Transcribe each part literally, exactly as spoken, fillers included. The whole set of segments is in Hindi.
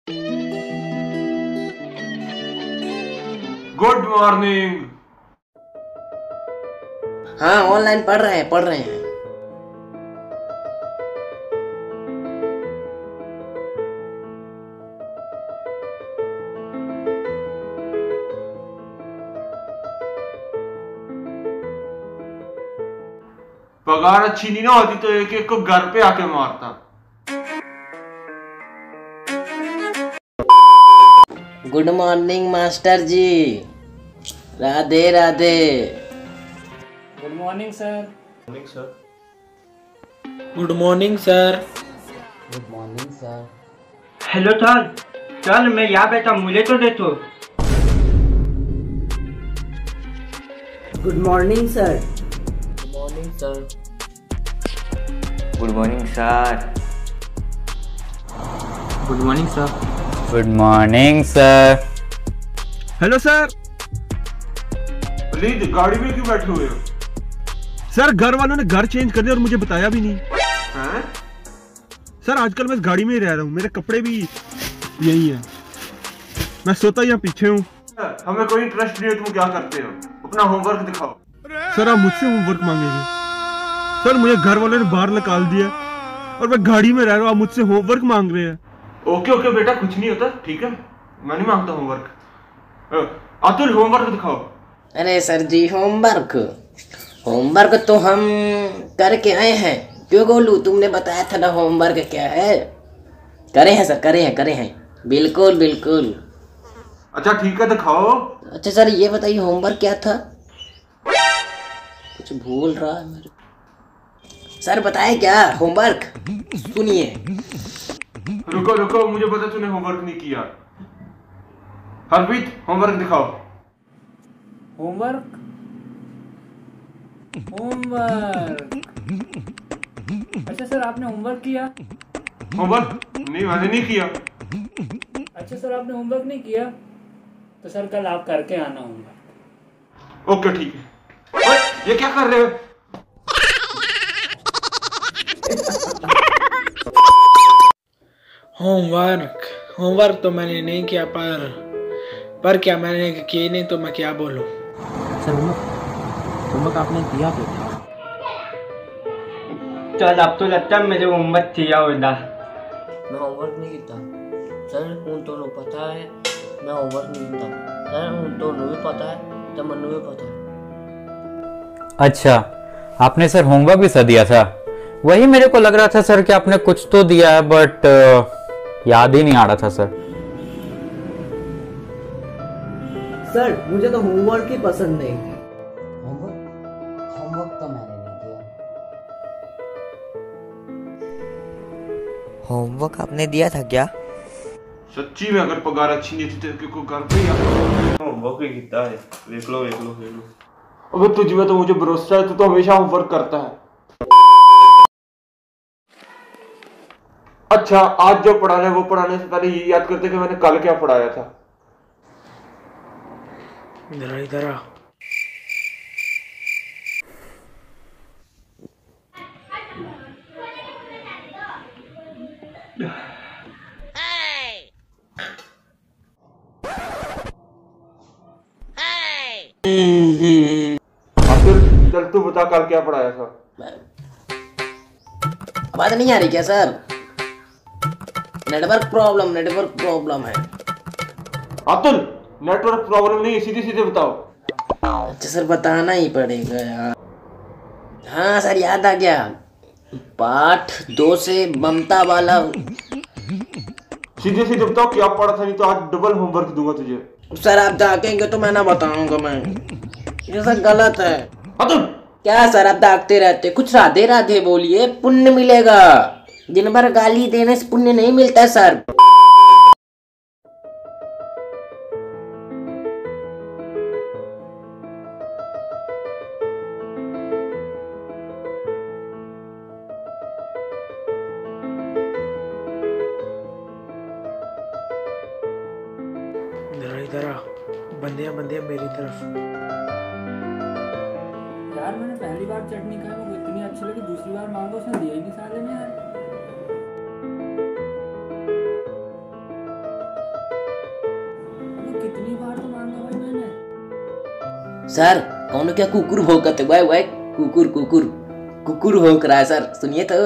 Good morning. हाँ ऑनलाइन पढ़ रहे हैं पढ़ रहे हैं। पगार अच्छी नहीं ना होती तो एक एक को घर पे आके मारता। Good morning master ji. Radhe Radhe. Good morning sir. Morning sir. Good morning sir. Good morning sir. Hello sir. चल मैं यहाँ बैठा, मुझे तो दे तो। Good morning sir. Good morning sir. Good morning sir. Good morning sir. Good morning sir. Hello sir. Please गाड़ी में क्यों बैठे हुए हो? सर घर वालों ने घर चेंज कर दिया और मुझे बताया भी नहीं। हैं? सर आजकल मैं इस गाड़ी में ही रह रहा हूँ, मेरे कपड़े भी यही हैं। मैं सोता यहाँ पीछे हूँ। हमें कोई इंटरेस्ट नहीं है तुम क्या करते हो, अपना होमवर्क दिखाओ। सर आप मुझसे होमवर्क मांगेंगे? सर मुझे घर वालों ने बाहर निकाल दिया और मैं गाड़ी में रह रहा हूँ, आप मुझसे होमवर्क मांग रहे हैं। ओके ओके बेटा, कुछ नहीं होता, ठीक है, मैं नहीं मांगता होमवर्क। अतुल होमवर्क दिखाओ। अरे सर जी होमवर्क होमवर्क तो हम करके आए हैं। क्यों गोलू, तुमने बताया था ना होमवर्क क्या है। करे हैं सर, करे हैं करे हैं बिल्कुल बिल्कुल। अच्छा ठीक है दिखाओ। अच्छा सर ये बताइए होमवर्क क्या था। कुछ भूल रहा है मेरे। सर बताए क्या होमवर्क। सुनिए। रुको रुको, मुझे पता तूने होमवर्क नहीं किया। हरप्रीत होमवर्क दिखाओ। होमवर्क होमवर्क अच्छा सर आपने होमवर्क किया? होमवर्क नहीं, मैंने नहीं किया। अच्छा सर आपने होमवर्क नहीं किया तो सर कल आप करके आना होमवर्क। ओके ठीक है। ओए, ये क्या कर रहे हो? होमवर्क होमवर्क तो मैंने नहीं किया, पर पर क्या मैंने किया नहीं तो मैं क्या बोलूं। सर होमवर्क आपने दिया तो था। चल अब तो लगता है मेरे होमवर्क किया होगा। मैं होमवर्क नहीं किया सर, उन दोनों पता है मैं होमवर्क नहीं किया सर, उन दोनों भी पता है तो मनु भी पता है। अच्छा, आपने सर होमवर्क भी सर दिया था? वही मेरे को लग रहा था सर कि आपने कुछ तो दिया है, बट याद ही नहीं आ रहा था सर। सर मुझे तो होमवर्क ही पसंद नहीं। होमवर्क होमवर्क तो मैंने नहीं किया। होमवर्क आपने दिया था क्या? सच्ची में अगर पगार अच्छी नहीं थी तो को घर पे ही होमवर्क ही किया है। देख लो देख लो देख लो। अबे तुझ में तो मुझे भरोसा है, तू तो हमेशा होमवर्क करता है। अच्छा आज जो पढ़ाना है वो पढ़ाने से पहले ये याद करते कि मैंने कल क्या पढ़ाया था। इधर इधर आ। चल तू बता कल क्या पढ़ाया था। आवाज नहीं आ रही क्या sir? Network problem network problem है। अतुल नेटवर्क प्रॉब्लम नहीं, सीधे सीधे बताओ। अच्छा सर बताना ही पड़ेगा यार। हाँ सर याद आ गया, पाठ दो से ममता वाला। सीधे सीधे बताओ क्या पढ़ा था, नहीं तो आज डबल होमवर्क दूंगा तुझे। सर आप जाकेंगे तो मैं ना बताऊंगा। मैं ये सर गलत है। अतुल क्या सर आप दागते रहते, कुछ राधे राधे बोलिए, पुण्य मिलेगा। दिन भर गाली देने से पुण्य नहीं मिलता सर। इधर इधर आ। बंदियां बंदियां मेरी तरफ। यार मैंने पहली बार चटनी खाई, मेरे को इतनी अच्छी लगी, दूसरी बार मांगो उसने दिया ही नहीं साले ने यार। सर कौन क्या कुकुर भौंकते वाई वाई कुकुर कुकुर कुकुर भौंक रहा है सर, सुनिए तो।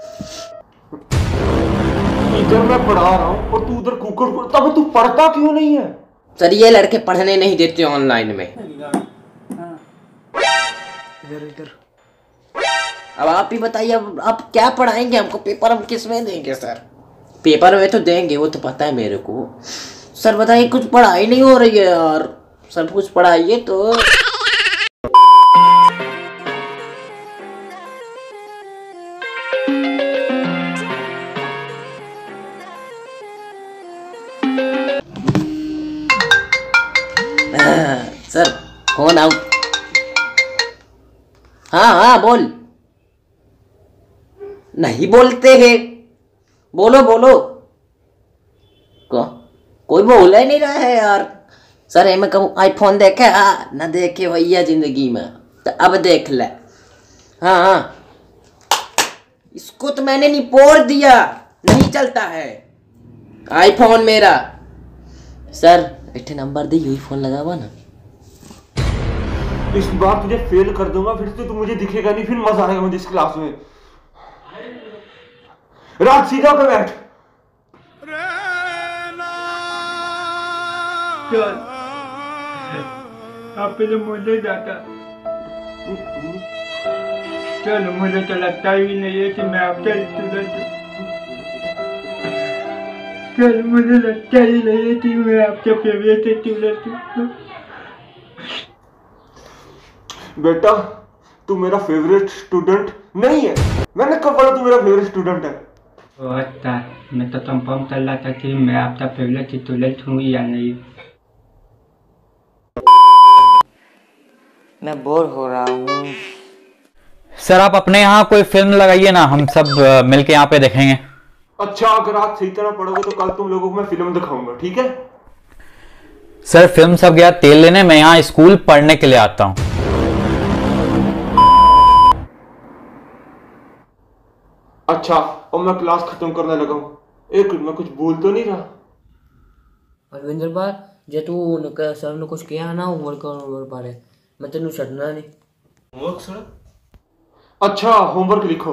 इधर मैं पढ़ा रहा हूँ और तू उधर कुकुर, तब तू पढ़ता क्यों नहीं है? सर ये लड़के पढ़ने नहीं देते ऑनलाइन में। इधर इधर। अब आप ही बताइए, अब आप क्या पढ़ाएंगे हमको? पेपर हम किस में देंगे सर? पेपर में तो देंगे, वो तो पता है मेरे को। सर बताइए, कुछ पढ़ाई नहीं हो रही है यार, सब कुछ पढ़ाइए तो। Sir phone out. हाँ हाँ बोल। नहीं बोलते हैं, बोलो बोलो। को कोई बोल ही नहीं रहा है यार। सर मैं कहूँ आईफोन देखे? हाँ ना देखे भैया जिंदगी में, तो अब देख ले। हाँ हाँ इसको तो मैंने निपोड़ दिया, नहीं चलता है आईफोन मेरा। सर एक नंबर दे, यही फोन लगा हुआ ना। इस बार तुझे फेल कर दूंगा, फिर से तू मुझे दिखेगा नहीं, फिर मजा आएगा मुझे इस क्लास में। रात सीधा पे बैठ। चल आप पहले मुझे जाता। चल मुझे तो लगता ही नहीं है कि मैं आपका स्टूडेंट हूँ। चल मुझे लगता ही नहीं है कि मैं आपका फेवरेट स्टूडेंट हूँ। बेटा तू मेरा फेवरेट स्टूडेंट नहीं है। मैंने कब बोला तू मेरा फेवरेट स्टूडेंट है? अच्छा मैं तो कंफर्म कर रहा था कि मैं आपका फेवरेट स्टूडेंट हूँ या नहीं। मैं बोर हो रहा हूँ। सर आप अपने यहाँ कोई फिल्म लगाइए ना, हम सब मिलके यहाँ पे देखेंगे। अच्छा अगर आप सही तरह पढ़ोगे तो कल तुम लोगों को मैं फिल्म दिखाऊंगा, ठीक है? सर फिल्म सब गया तेल लेने, मैं यहाँ स्कूल पढ़ने के लिए आता हूँ। अच्छा और मैं क्लास खत्म करने लगा हूँ। एक मिनट, मैं कुछ बोल तो नहीं रहा? अरविंदर बार जे तू उनका सर ने कुछ किया ना होमवर्क होमवर्क बारे मैं तेनू छड़ना नहीं। Homework sir? अच्छा होमवर्क लिखो।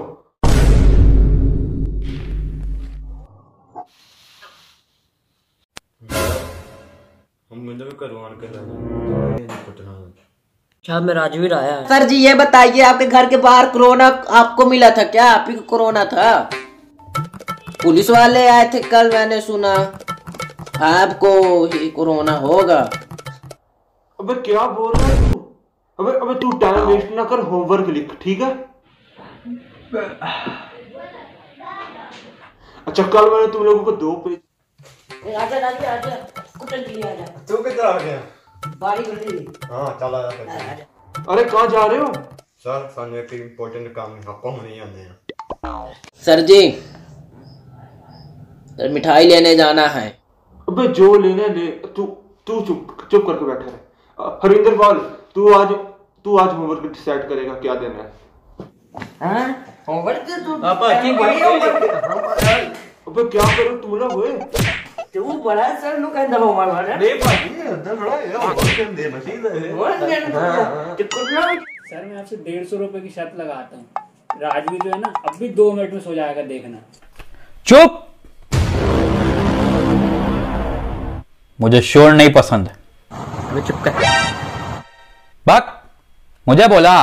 हम मुझे भी करवान कर रहे हैं। अच्छा मैं राजवीर आया है। सर जी ये बताइए, आपके घर के बाहर कोरोना आपको मिला था क्या? आप ही को कोरोना था? पुलिस वाले आए थे कल, मैंने सुना आपको ही कोरोना होगा। अबे क्या बोल रहा है तू? अबे अबे तू टाइम वेस्ट ना कर, होमवर्क लिख, ठीक है? अच्छा कल मैंने तुम लोगों को दो पेज। आजा आजा आजा स्कूटर के लिए आजा। तू किधर आ गया? बारी गली। हाँ चला जा। अरे कहाँ जा रहे हो? सर सामने एक इम्पोर्टेंट काम है, आपको नहीं आने हैं। सर जी सर मिठाई लेने जाना है। अबे जो लेने ले, तू तू चुप चुप करके बैठा है। हरिंदर पाल तू आज तू आज होमवर्क डिसाइड करेगा क्या देना है। हाँ होमवर्क तू पापा की अबे क्या करो तू ना हुए तू बड़ा सर नु कहंदा होमवर्क वाला नहीं भाई अंदर खड़ा है होमवर्क दे मशीन है। सर मैं आपसे डेढ़ सौ रुपए की शर्त लगाता हूँ, राजवीर जो है ना अब भी दो मिनट में सो जाएगा, देखना। चुप, मुझे शोर नहीं पसंद। अबे चुप कर। बक मुझे बोला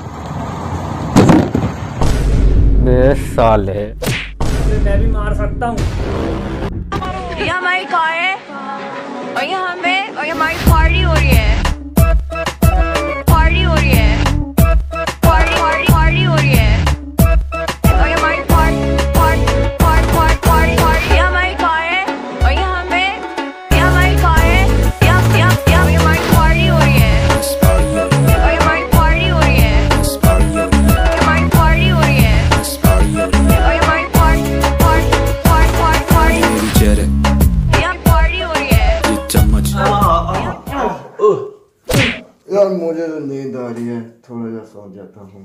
बे साले। मैं भी मार सकता हूँ। ये हमारी कार है और ये हमें और ये हमारी पार्टी हो रही है, पार्टी हो रही है, पार्टी पार्टी पार्टी हो रही है और ये हमारी party party party party party. ये हमारी कार है और ये हमें ये हमारी कार है, ये ये ये हमारी पार्टी हो रही है और ये हमारी पार्टी हो रही है, ये हमारी पार्टी हो रही है और ये हमारी party party party party party. यार मुझे तो नींद आ रही है, थोड़ा सा सो जाता हूँ।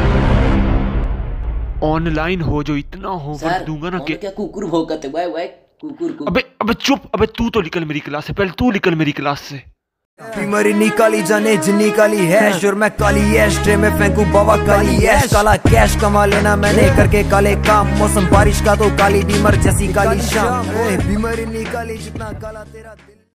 ऑनलाइन हो जो इतना होमवर्क दूंगा ना कि क्या कुकुर भौंकते वाई वाई कुकुर कुकुर। अबे अबे चुप, अबे तू तो निकल मेरी क्लास से, पहले तू निकल मेरी क्लास से। बीमारी निकाली जाने जिन्नी काली है, और मैं काली ऐश ट्रे में फेंकू बाबा काली ऐश। काला कैश कमा लेना मैंने करके काले काम, मौसम बारिश का तो काली बीमर जैसी काली शाम। बीमारी निकाली जितना काला तेरा